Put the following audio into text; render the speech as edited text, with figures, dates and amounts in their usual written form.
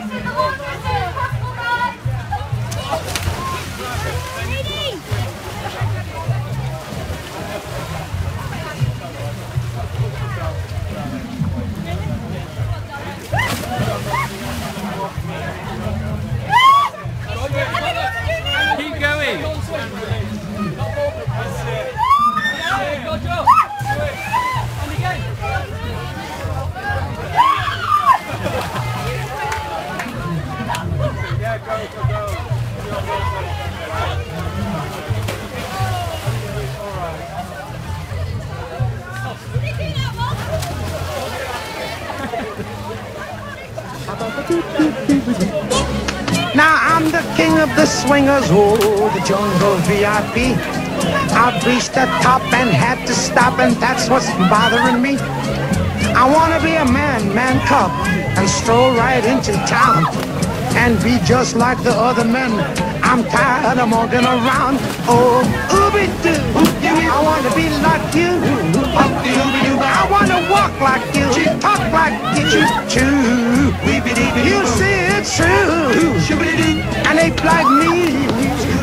Keep going. Now I'm the king of the swingers, oh, the jungle VIP. I've reached the top and had to stop, and that's what's bothering me. I wanna be a man cub, and stroll right into town, and be just like the other men. I'm tired of walking around. Oh, ooby-doo, I wanna be like you. I wanna walk like you, talk like you. You see it's true, and ape like me.